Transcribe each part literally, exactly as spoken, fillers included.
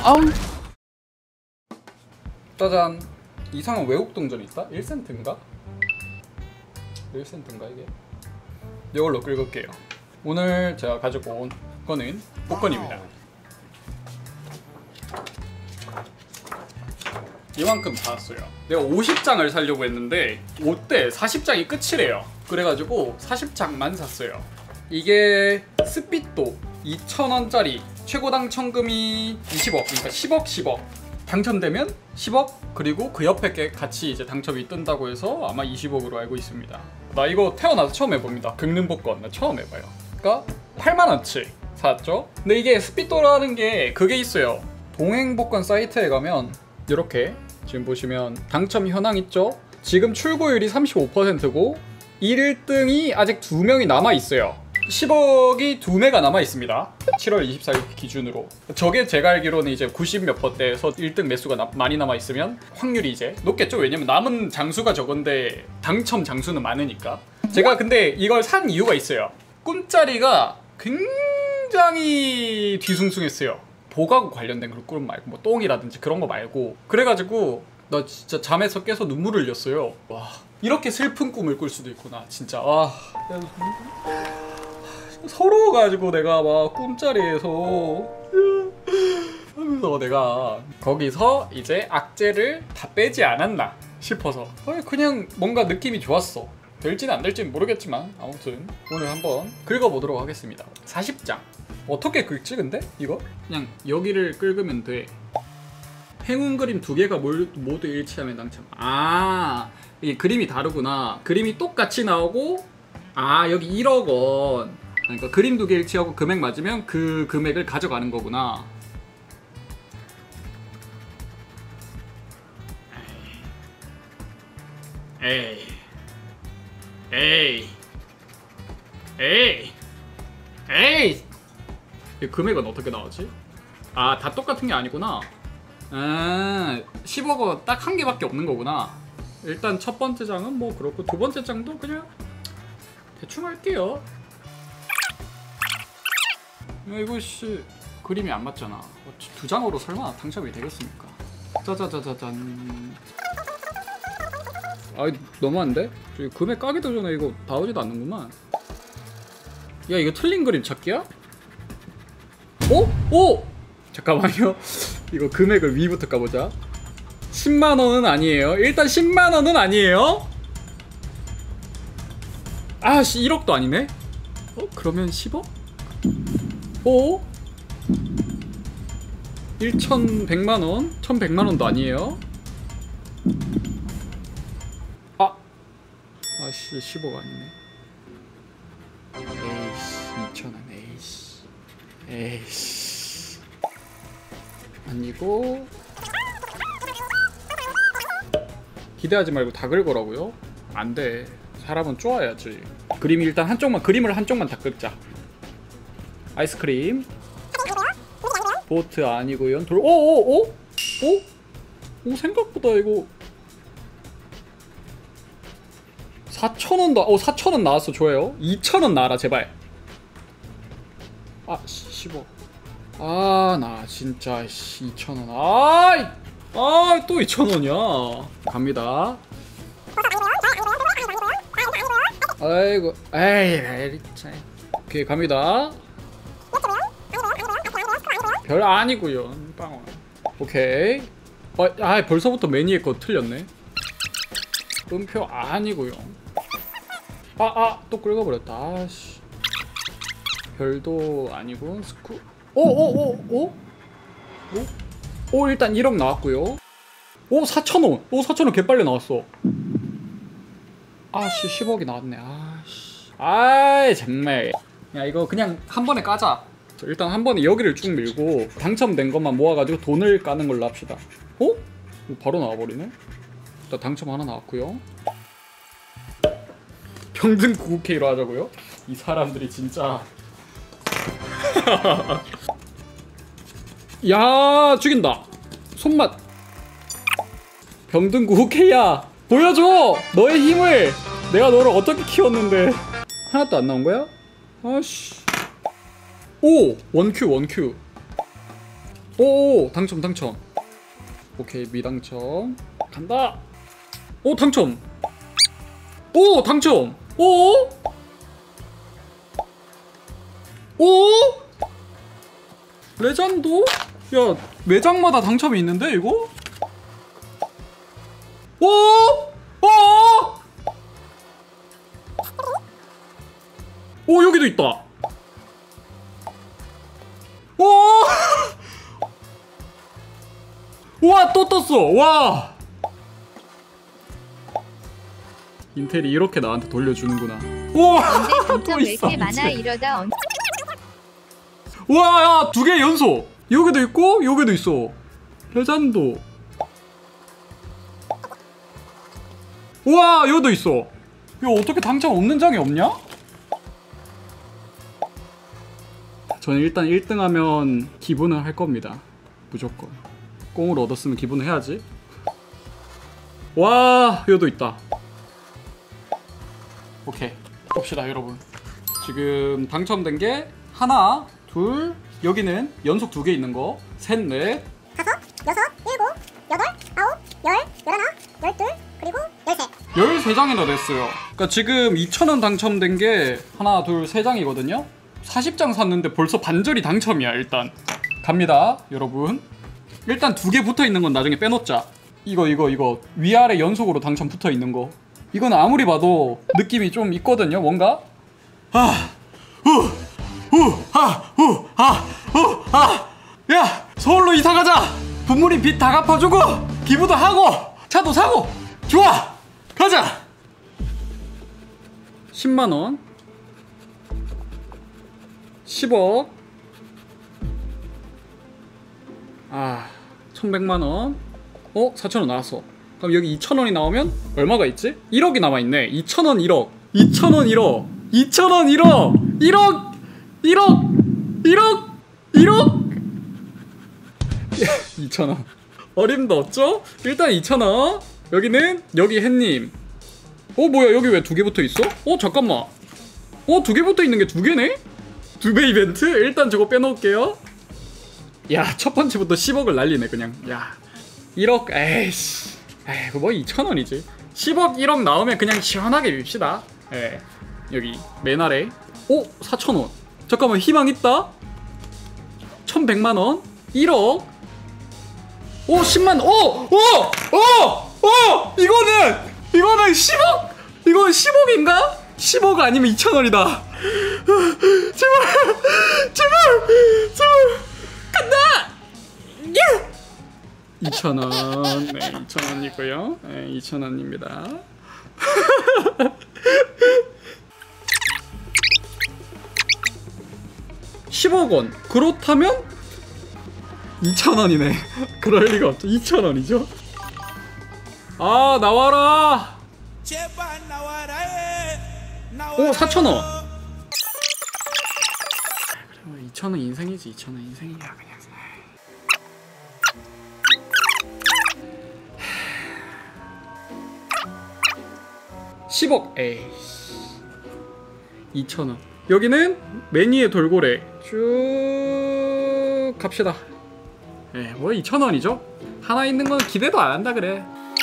아우. 짜잔. 이상한 외국 동전이 있다? 일 센트인가? 일 센트인가 이게? 이걸로 긁을게요. 오늘 제가 가지고 온 거는 복권입니다. 이만큼 사왔어요. 내가 오십 장을 사려고 했는데 롯데 사십 장이 끝이래요. 그래가지고 사십 장만 샀어요. 이게 스피또 이천 원짜리 최고 당첨금이 이십억, 그러니까 십억 십억. 당첨되면 십억, 그리고 그 옆에 게 같이 이제 당첨이 뜬다고 해서 아마 이십억으로 알고 있습니다. 나 이거 태어나서 처음 해봅니다. 긁는 복권 나 처음 해봐요. 그러니까 팔만 원치 사왔죠. 근데 이게 스피또라는 게 그게 있어요. 동행복권 사이트에 가면 이렇게 지금 보시면 당첨 현황 있죠? 지금 출고율이 삼십오 퍼센트고 일 등이 아직 두 명이 남아있어요. 십억이 두 매가 남아있습니다. 칠월 이십사일 기준으로. 저게 제가 알기로는 이제 구십 몇 퍼센트에서 일 등 매수가 나, 많이 남아있으면 확률이 이제 높겠죠? 왜냐면 남은 장수가 적은데 당첨 장수는 많으니까. 제가 근데 이걸 산 이유가 있어요. 꿈자리가 굉장히 뒤숭숭했어요. 복하고 관련된 그런 꿈 말고 뭐 똥이라든지 그런 거 말고. 그래가지고 나 진짜 잠에서 깨서 눈물을 흘렸어요. 와, 이렇게 슬픈 꿈을 꿀 수도 있구나 진짜. 와, 서러워가지고 내가 막 꿈자리에서 하면서 내가 거기서 이제 악재를 다 빼지 않았나 싶어서 그냥 뭔가 느낌이 좋았어. 될지는 안 될지는 모르겠지만 아무튼 오늘 한번 긁어보도록 하겠습니다. 사십 장 어떻게 긁지 근데? 이거? 그냥 여기를 긁으면 돼. 행운 그림 두 개가 모두 일치하면 당첨. 아, 이게 그림이 다르구나. 그림이 똑같이 나오고, 아 여기 일억 원. 그러니까 그림 두 개 일치하고 금액 맞으면 그 금액을 가져가는 거구나. 에이 에이 에이 에이 이 금액은 어떻게 나오지? 아, 다 똑같은 게 아니구나. 아, 십억 원 딱 한 개밖에 없는 거구나. 일단 첫 번째 장은 뭐 그렇고 두 번째 장도 그냥 대충 할게요. 야, 이거 씨 그림이 안 맞잖아. 두 장으로 설마 당첨이 되겠습니까? 짜자자자잔. 아이 너무한데? 금액 까기도 전에 이거 나오지도 않는구만. 야, 이거 틀린 그림 찾기야? 어? 오! 잠깐만요. 이거 금액을 위부터 까보자. 십만 원은 아니에요. 일단 십만 원은 아니에요. 아씨, 일억도 아니네? 어? 그러면 십억? 오? 천백만 원? 천백만 원도 아니에요. 아! 아씨, 십억 아니네. 에이씨, 이천 원. 에이씨. 에이씨. 아니고. 기대하지 말고 다 긁으라고요? 안 돼. 사람은 쪼아야지. 그림 일단 한쪽만, 그림을 한쪽만 다 긁자. 아이스크림. 보트 아니고요. 돌. 오오오? 오? 오, 생각보다 이거 사천 원도. 어, 사천 원 나왔어. 좋아요. 이천 원 나와라 제발. 아, 십억. 아, 나 진짜 이천 원. 아이, 아, 또 이천 원이야. 갑니다. 아이고, 에이, 에이, 참. 오케이, 갑니다. 별 아니고요. 빵원. 오케이. 어, 아, 벌써부터 매니의 거 틀렸네. 음표 아니고요. 아, 아, 또 긁어버렸다. 아씨. 별도 아니고 스쿠. 오, 오, 오, 오? 오? 오, 일단 일억 나왔고요. 오, 사천 원. 오, 사천 원 개빨리 나왔어. 아씨, 십억이 나왔네. 아씨. 아이, 정말. 야, 이거 그냥 한 번에 까자. 일단 한 번에 여기를 쭉 밀고 당첨된 것만 모아가지고 돈을 까는 걸로 합시다. 어? 바로 나와버리네? 일단 당첨 하나 나왔고요. 평등 구십구 케이로 하자고요? 이 사람들이 진짜. 야, 죽인다. 손맛. 병든 구십구 케이야 보여줘 너의 힘을. 내가 너를 어떻게 키웠는데. 하나도 안 나온 거야? 아씨. 오! 원큐 원큐. 오 당첨 당첨. 오케이 미당첨 간다. 오 당첨. 오 당첨. 오. 오. 레전드. 야 매장마다 당첨이 있는데 이거? 오. 오. 오 여기도 있다. 오. 와 또 떴어. 와 인텔이 이렇게 나한테 돌려주는구나. 우와 당첨 왜 이렇게 많아 이러다 언... 와 야 두 개 연속. 여기도 있고 여기도 있어. 레전드. 우와 여기도 있어. 이거 어떻게 당첨 없는 장이 없냐? 저는 일단 일 등 하면 기분을 할 겁니다. 무조건 꽁을 얻었으면 기분을 해야지. 와 여기도 있다. 오케이 봅시다 여러분. 지금 당첨된 게 하나 둘 여기는 연속 두 개 있는 거 셋 넷 다섯 여섯 일곱 여덟 아홉 열 열하나 열둘 그리고 열셋 열세 장이나 됐어요. 그러니까 지금 이천 원 당첨된 게 하나 둘 세 장이거든요. 사십 장 샀는데 벌써 반절이 당첨이야. 일단 갑니다 여러분. 일단 두 개 붙어있는 건 나중에 빼놓자. 이거 이거 이거 위아래 연속으로 당첨 붙어있는 거 이건 아무리 봐도 느낌이 좀 있거든요. 뭔가 아, 후, 후, 아, 후, 아, 후, 아. 야 서울로 이사 가자. 부모님 빚 다 갚아주고 기부도 하고 차도 사고 좋아 가자. 십만 원 십억 아 천백만 원 어? 사천 원 나왔어. 그럼 여기 이천 원이 나오면 얼마가 있지? 일억이 남아있네. 이천 원 일억 이천 원 일억 이천 원 일억 일억 일억 일억 일억 이천 원 어림도 없죠? 일단 이천 원. 여기는 여기 햇님. 어 뭐야 여기 왜 두 개 붙어있어? 어 잠깐만. 어 두 개 붙어있는 게 두 개네? 두 배 이벤트? 일단 저거 빼놓을게요. 야 첫 번째부터 십억을 날리네 그냥. 야 일억 에이씨 에이 뭐 이천 원이지. 십억 일억 나오면 그냥 시원하게 밉시다. 예 여기 맨 아래 오 사천 원 잠깐만 희망 있다. 천백만 원 일억 오 십만 오오오오 이거는 이거는 십억 이건 십억인가? 십억 아니면 이천 원이다. 제발 제발 제발 간다. 예! 이천 원. 네, 이천 원이고요. 네, 이천 원입니다. 십억 원. 그렇다면 이천 원이네. 그럴 리가 없죠. 이천 원이죠. 아, 나와라. 오, 사천 원. 그래, 이천 원 인생이지. 이천 원 인생이야, 그냥. 십억 에이씨 이천 원. 여기는 매니의 돌고래 쭉 갑시다. 예, 뭐 이천 원이죠? 하나 있는 건 기대도 안 한다 그래.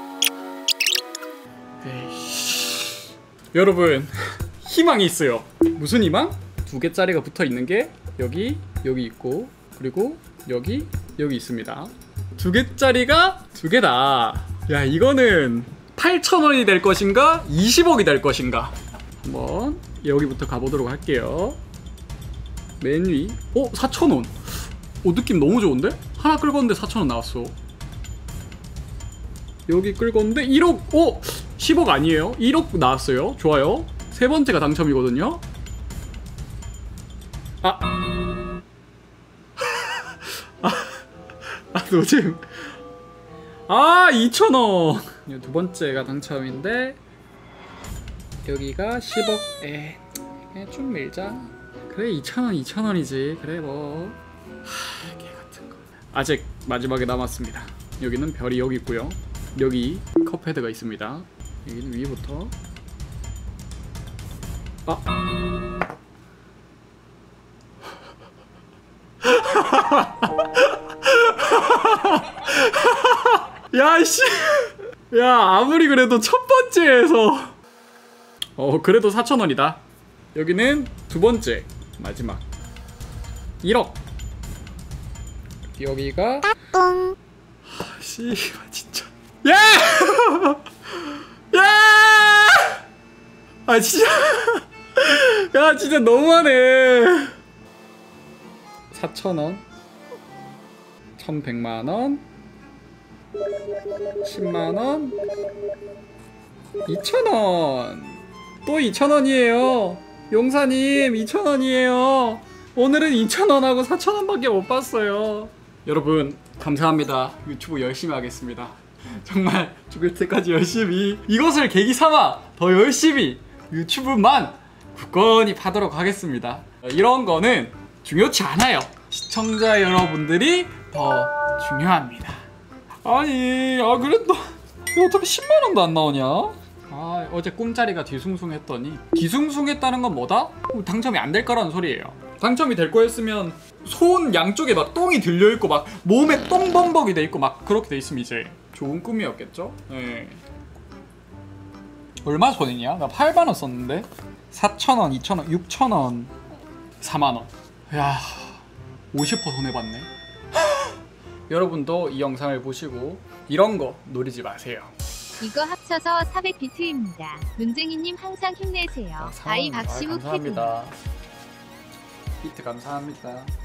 에이씨. 여러분 희망이 있어요. 무슨 희망? 두 개짜리가 붙어 있는 게 여기 여기 있고 그리고 여기 여기 있습니다. 두 개짜리가 두 개다. 야 이거는 팔천 원이 될 것인가? 이십억이 될 것인가? 한번 여기부터 가보도록 할게요. 맨 위. 어? 사천 원. 오 느낌 너무 좋은데? 하나 끌었는데 사천 원 나왔어. 여기 끌었는데 일억. 오! 십억 아니에요? 일억 나왔어요. 좋아요. 세 번째가 당첨이거든요. 아. 아, 아 노잼. 아 이천 원. 두 번째가 당첨인데 여기가 십억. 에 그냥 쭉 밀자. 그래 이천 원 이천 원이지. 그래 뭐 하, 개같은 거. 아직 마지막에 남았습니다. 여기는 별이 여기 있고요. 여기 컵헤드가 있습니다. 여기는 위부터. 아 야씨 야 아무리 그래도 첫 번째에서 어 그래도 사천 원이다. 여기는 두 번째 마지막 일억. 여기가 뿡. 씨 진짜 야! 야! 아 진짜 야 진짜 너무하네. 사천 원 천백만 원 십만 원 이천 원 또 이천 원이에요. 용사님 이천 원이에요. 오늘은 이천 원하고 사천 원밖에 못 봤어요. 여러분 감사합니다. 유튜브 열심히 하겠습니다. 정말 죽을 때까지 열심히 이것을 계기 삼아 더 열심히 유튜브만 굳건히 파도록 하겠습니다. 이런 거는 중요치 않아요. 시청자 여러분들이 더 중요합니다. 아니 아 그래도 어떻게 십만 원도 안 나오냐? 아 어제 꿈자리가 뒤숭숭했더니 뒤숭숭했다는 건 뭐다? 당첨이 안 될 거라는 소리예요. 당첨이 될 거였으면 손 양쪽에 막 똥이 들려있고 막 몸에 똥범벅이 돼 있고 막 그렇게 돼 있으면 이제 좋은 꿈이었겠죠? 네. 얼마 손이냐? 나 팔만 원 썼는데 사천 원, 이천 원, 육천 원, 사만 원. 야 오십 퍼센트 손해봤네. 여러분도 이 영상을 보시고 이런 거 노리지 마세요. 이거 합쳐서 사백 비트입니다. 눈쟁이님 항상 힘내세요. 아, 아이 박시우 아, 감사합니다. 비트 감사합니다.